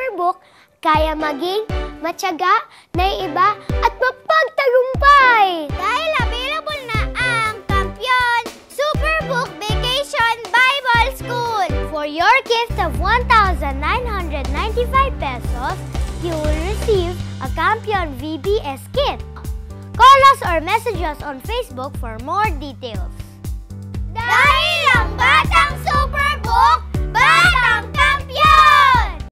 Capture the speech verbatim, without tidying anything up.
Superbook, kaya maging matyaga, naiiba at mapagtagumpay! Dahil available na ang Kampiyon Superbook Vacation Bible School! For your gift of one thousand nine hundred ninety-five pesos, you will receive a Kampiyon V B S kit. Call us or message us on Facebook for more details. Dahil ang Batang Superbook